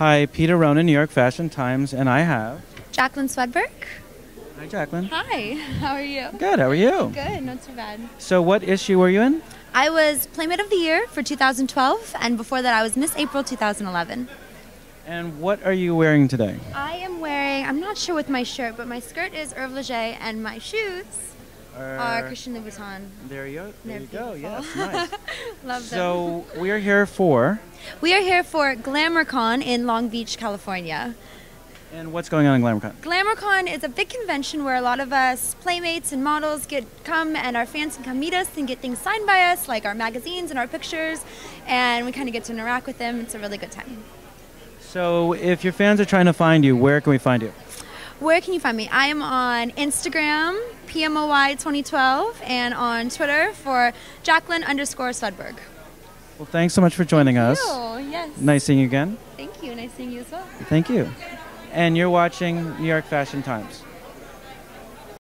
Hi, Peter Ronan, New York Fashion Times, and I have... Jaclyn Swedberg. Hi, Jaclyn. Hi, how are you? Good, how are you? Good, not too bad. So what issue were you in? I was Playmate of the Year for 2012, and before that I was Miss April 2011. And what are you wearing today? I am wearing, I'm not sure with my shirt, but my skirt is Hervé Leger, and my shoes are Christian Louboutin. There you go, Beautiful. yes, nice. Love them. So we are here for... We are here for Glamourcon in Long Beach, California. And what's going on in Glamourcon? Glamourcon is a big convention where a lot of us playmates and models come and our fans can come meet us and get things signed by us, like our magazines and our pictures, and we kind of get to interact with them. It's a really good time. So if your fans are trying to find you, where can we find you? Where can you find me? I am on Instagram, PMOY2012, and on Twitter for Jaclyn_Swedberg. Well, thanks so much for joining us. Yes. Nice seeing you again. Thank you. Nice seeing you as well. Thank you. And you're watching New York Fashion Times.